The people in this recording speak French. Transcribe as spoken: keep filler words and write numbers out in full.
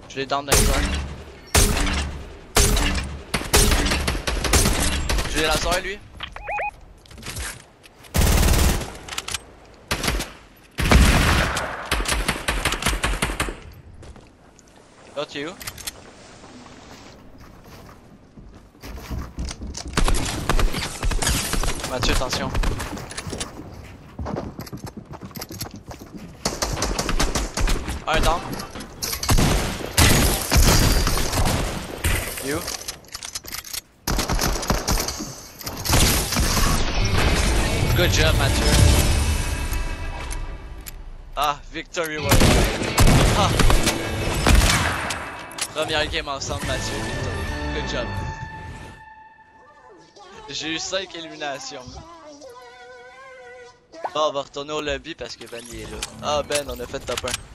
Je l'ai down dans les coins. J'ai la soirée lui. Oh, tu es où? Mathieu, attention. Un down. You? Good job, Mathieu. Ah, victory royale. Ah. Première game ensemble, Mathieu, victory. Good job. J'ai eu cinq éliminations. Bon, on va retourner au lobby parce que Ben il est là. Ah Ben, on a fait top un.